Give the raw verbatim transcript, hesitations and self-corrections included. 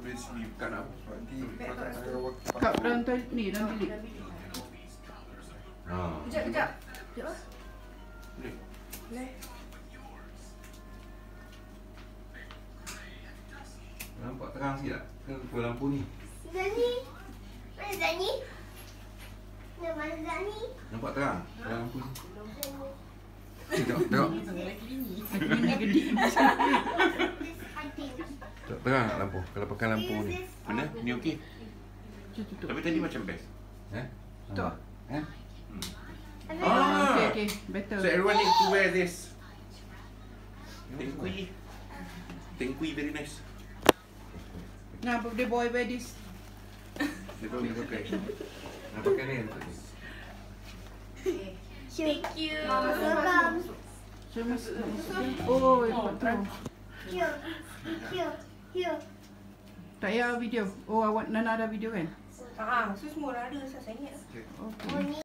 dari sini bukan apa sebab nanti kat dalam toilet ni, dalam bilik. Ha. Kejap, kejap. Kejap lah. boleh. Boleh. Nampak terang sikit tak? Ke kuat lampu ni? Zani. Mana Zani? Nama Zani. Nampak terang? Kuat lampu ni. Tengok, tengok. Lagi ni gede. Tak terang tak lampu? Kalau pakai lampu ni. Mana? Ni okey? Cuba tutup. Tapi tadi macam best. Eh? Tutup. Eh? Ah. Okey, okey. Better. So everyone need to wear this. Tengkui. Tengkui very nice. Nah, birthday boy wear this. Dia tahu dia pakai. Nak pakai ni? Thank you. Welcome. So, mas, oh, lepas tu. Here. Here. Here. Tak payah video. Oh, awak Nana ada video kan? Ah, so semua orang ada, saya ingat. Okay. Oh, ni.